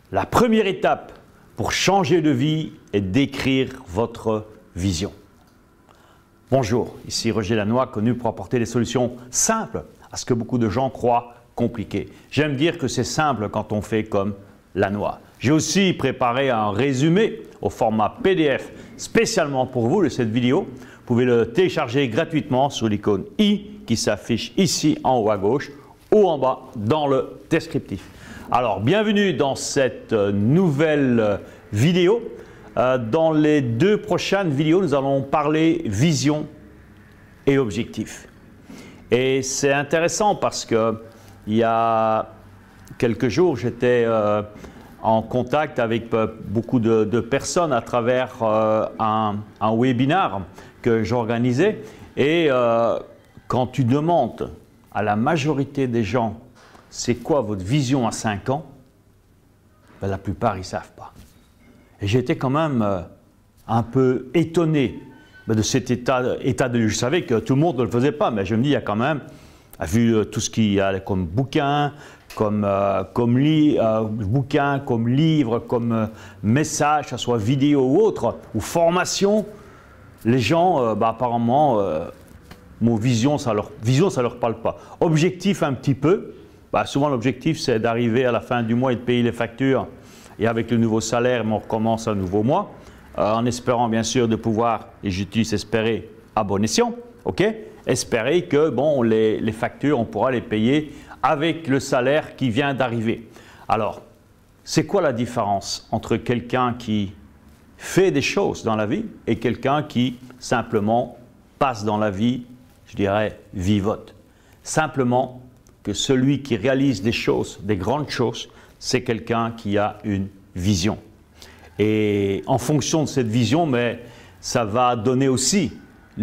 La première étape pour changer de vie est d'écrire votre vision. Bonjour, ici Roger Lannoy, connu pour apporter des solutions simples à ce que beaucoup de gens croient compliqué. J'aime dire que c'est simple quand on fait comme Lannoy. J'ai aussi préparé un résumé au format PDF spécialement pour vous de cette vidéo. Vous pouvez le télécharger gratuitement sur l'icône i qui s'affiche ici en haut à gauche ou en bas dans le descriptif. Alors, bienvenue dans cette nouvelle vidéo. Dans les deux prochaines vidéos, nous allons parler vision et objectif. Et c'est intéressant parce que il y a quelques jours, j'étais en contact avec beaucoup de personnes à travers un webinaire que j'organisais. Et quand tu demandes à la majorité des gens c'est quoi votre vision à 5 ans, ben, la plupart ils ne savent pas. Et j'étais quand même un peu étonné de cet état de lieu. Je savais que tout le monde ne le faisait pas, mais je me dis, il y a quand même, vu tout ce qu'il y a comme bouquins, comme livres, comme messages, que ce soit vidéo ou autre, ou formation, les gens, apparemment, mon vision, ça leur parle pas. Objectif un petit peu, souvent l'objectif c'est d'arriver à la fin du mois et de payer les factures et avec le nouveau salaire, on recommence un nouveau mois, en espérant bien sûr de pouvoir, et j'utilise espérer à bon escient, ok? Espérer que bon, les factures, on pourra les payer avec le salaire qui vient d'arriver. Alors, c'est quoi la différence entre quelqu'un qui fait des choses dans la vie et quelqu'un qui simplement passe dans la vie, je dirais, vivote? Simplement que celui qui réalise des choses, des grandes choses, c'est quelqu'un qui a une vision. Et en fonction de cette vision, mais ça va donner aussi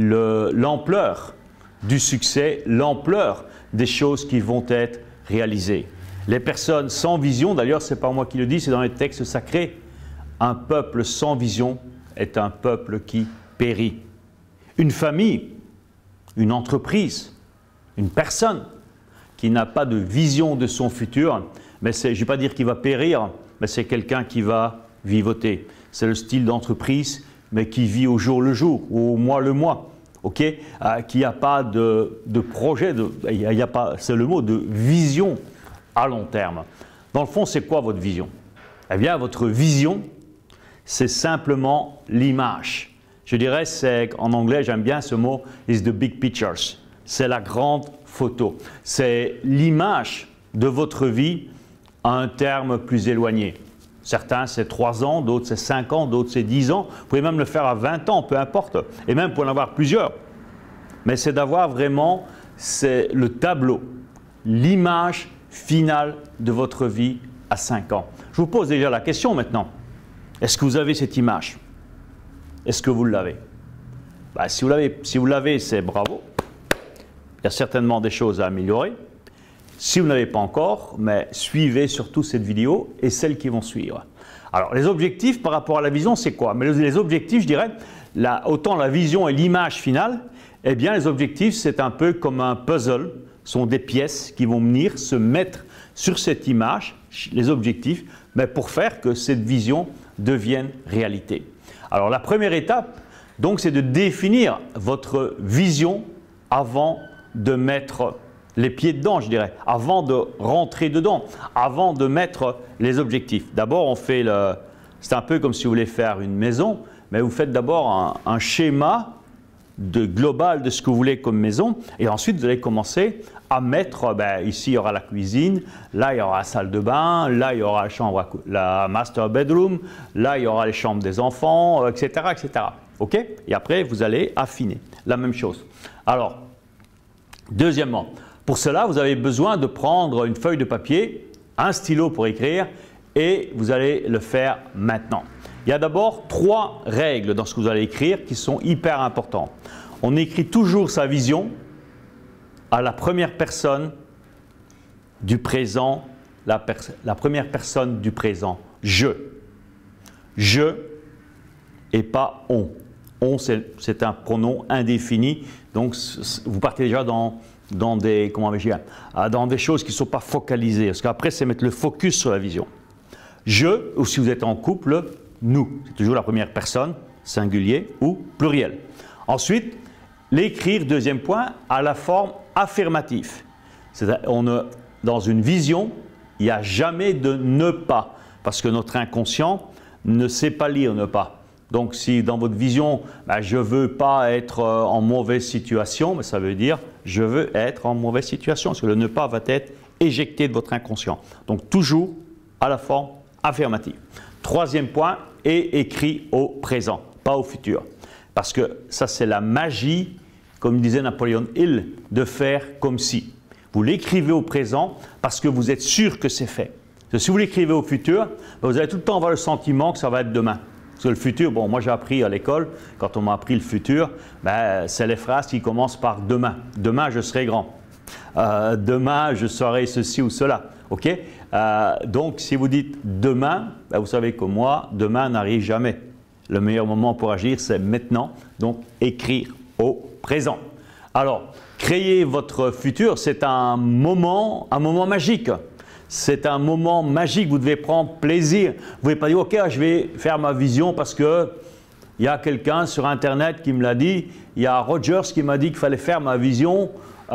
l'ampleur du succès, l'ampleur des choses qui vont être réalisées. Les personnes sans vision, d'ailleurs, ce n'est pas moi qui le dis, c'est dans les textes sacrés, un peuple sans vision est un peuple qui périt. Une famille, une entreprise, une personne qui n'a pas de vision de son futur, mais je ne vais pas dire qu'il va périr, mais c'est quelqu'un qui va vivoter. C'est le style d'entreprise, mais qui vit au jour le jour, ou au mois le mois, okay? Qui n'a pas de projet, c'est le mot, de vision à long terme. Dans le fond, c'est quoi votre vision? Eh bien, votre vision, c'est simplement l'image. Je dirais, en anglais, j'aime bien ce mot, is the big pictures. C'est la grande photo. C'est l'image de votre vie à un terme plus éloigné. Certains, c'est 3 ans, d'autres, c'est 5 ans, d'autres, c'est 10 ans. Vous pouvez même le faire à 20 ans, peu importe. Et même pour en avoir plusieurs. Mais c'est d'avoir vraiment le tableau, l'image finale de votre vie à 5 ans. Je vous pose déjà la question maintenant. Est-ce que vous avez cette image? Est-ce que vous l'avez? Si vous l'avez, c'est bravo. Il y a certainement des choses à améliorer. Si vous ne l'avez pas encore, mais suivez surtout cette vidéo et celles qui vont suivre. Alors, les objectifs par rapport à la vision, c'est quoi? Mais les objectifs, je dirais, autant la vision et l'image finale, eh bien, les objectifs, c'est un peu comme un puzzle. Ce sont des pièces qui vont venir se mettre sur cette image, les objectifs, mais pour faire que cette vision devienne réalité. Alors, la première étape, donc, c'est de définir votre vision avant de mettre les pieds dedans, je dirais, avant de rentrer dedans, avant de mettre les objectifs. D'abord, c'est un peu comme si vous voulez faire une maison, mais vous faites d'abord un schéma global de ce que vous voulez comme maison, et ensuite vous allez commencer à mettre, ici il y aura la cuisine, là il y aura la salle de bain, là il y aura la master bedroom, là il y aura les chambres des enfants, etc., etc. OK? Et après, vous allez affiner. La même chose. Alors, deuxièmement, pour cela, vous avez besoin de prendre une feuille de papier, un stylo pour écrire et vous allez le faire maintenant. Il y a d'abord 3 règles dans ce que vous allez écrire qui sont hyper importantes. On écrit toujours sa vision à la première personne du présent, la première personne du présent, je. Je et pas on. On, c'est un pronom indéfini, donc vous partez déjà dans des choses qui ne sont pas focalisées, parce qu'après, c'est mettre le focus sur la vision. je, ou si vous êtes en couple, nous. C'est toujours la première personne, singulier ou pluriel. Ensuite, l'écrire, deuxième point, à la forme affirmative. Dans une vision, il n'y a jamais de ne pas, parce que notre inconscient ne sait pas lire ne pas. Donc si dans votre vision, je ne veux pas être en mauvaise situation, ça veut dire je veux être en mauvaise situation, parce que le ne pas va être éjecté de votre inconscient. Donc toujours à la forme affirmative. Troisième point, et écrit au présent, pas au futur. Parce que ça c'est la magie, comme disait Napoléon Hill, de faire comme si. Vous l'écrivez au présent parce que vous êtes sûr que c'est fait. Parce que si vous l'écrivez au futur, vous allez tout le temps avoir le sentiment que ça va être demain. Parce que le futur, bon, moi j'ai appris à l'école, quand on m'a appris le futur, c'est les phrases qui commencent par demain. Demain, je serai grand. Demain, je serai ceci ou cela. Okay? Donc, si vous dites demain, vous savez que moi, demain n'arrive jamais. Le meilleur moment pour agir, c'est maintenant. Donc, écrire au présent. Alors, créer votre futur, c'est un moment magique. C'est un moment magique, vous devez prendre plaisir. Vous ne pouvez pas dire, ok, je vais faire ma vision parce que il y a quelqu'un sur Internet qui me l'a dit, il y a Rogers qui m'a dit qu'il fallait faire ma vision,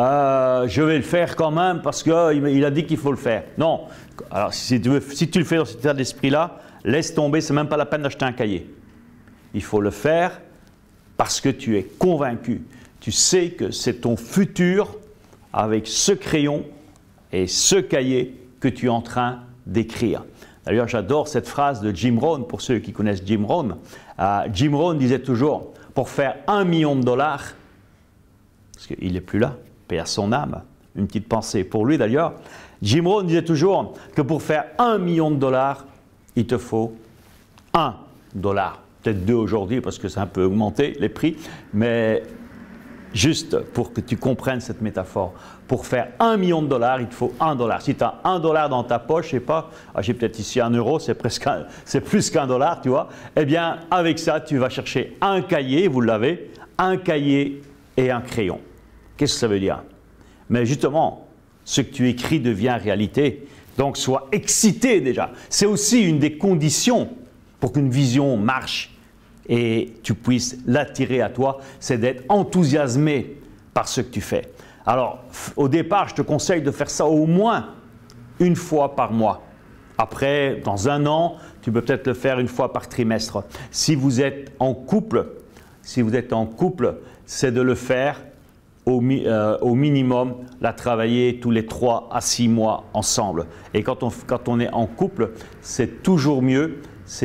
je vais le faire quand même parce qu'il a dit qu'il faut le faire. Non, alors si tu le fais dans cet état d'esprit-là, laisse tomber, ce n'est même pas la peine d'acheter un cahier. Il faut le faire parce que tu es convaincu. Tu sais que c'est ton futur avec ce crayon et ce cahier que tu es en train d'écrire. D'ailleurs, j'adore cette phrase de Jim Rohn, pour ceux qui connaissent Jim Rohn. Jim Rohn disait toujours, pour faire $1 million, parce qu'il n'est plus là, paix à son âme, une petite pensée pour lui d'ailleurs, Jim Rohn disait toujours que pour faire $1 million, il te faut $1. Peut-être 2 aujourd'hui parce que c'est un peu augmenté les prix, mais juste pour que tu comprennes cette métaphore, pour faire $1 million, il te faut $1. Si tu as $1 dans ta poche, je sais pas, j'ai peut-être ici €1, c'est plus qu'$1, tu vois. Eh bien, avec ça, tu vas chercher un cahier, vous l'avez, un cahier et un crayon. Qu'est-ce que ça veut dire? Mais justement, ce que tu écris devient réalité. Donc, sois excité déjà. C'est aussi une des conditions pour qu'une vision marche et tu puisses l'attirer à toi, c'est d'être enthousiasmé par ce que tu fais. Alors, au départ, je te conseille de faire ça au moins une fois par mois. Après, dans un an, tu peux peut-être le faire une fois par trimestre. Si vous êtes en couple, c'est de le faire au minimum, la travailler tous les 3 à 6 mois ensemble. Et quand on est en couple, c'est toujours mieux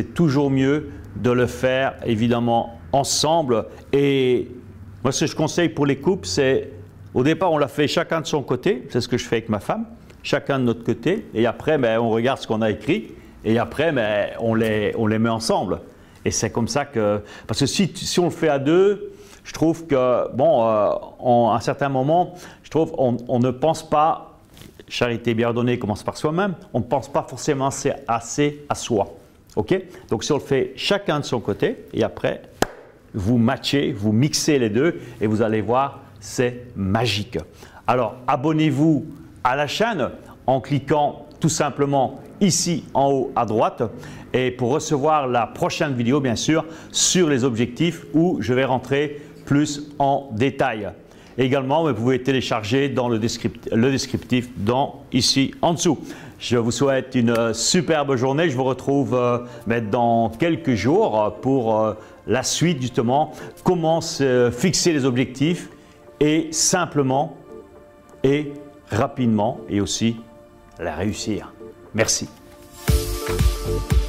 de le faire évidemment ensemble. Et moi, ce que je conseille pour les couples, c'est au départ, on l'a fait chacun de son côté. C'est ce que je fais avec ma femme, chacun de notre côté. Et après, on regarde ce qu'on a écrit. Et après, on les met ensemble. Et c'est comme ça que… Parce que si on le fait à deux, je trouve que, bon, à un certain moment, je trouve on ne pense pas, charité bien ordonnée commence par soi-même, on ne pense pas forcément assez à soi. OK? Donc, si on le fait chacun de son côté, et après, vous matchez, vous mixez les deux, et vous allez voir, c'est magique. Alors, abonnez-vous à la chaîne en cliquant tout simplement ici en haut à droite, et pour recevoir la prochaine vidéo, bien sûr, sur les objectifs où je vais rentrer plus en détail. Également, vous pouvez télécharger dans le descriptif ici en dessous. Je vous souhaite une superbe journée. Je vous retrouve dans quelques jours pour la suite, justement, comment se fixer les objectifs et simplement et rapidement et aussi la réussir. Merci.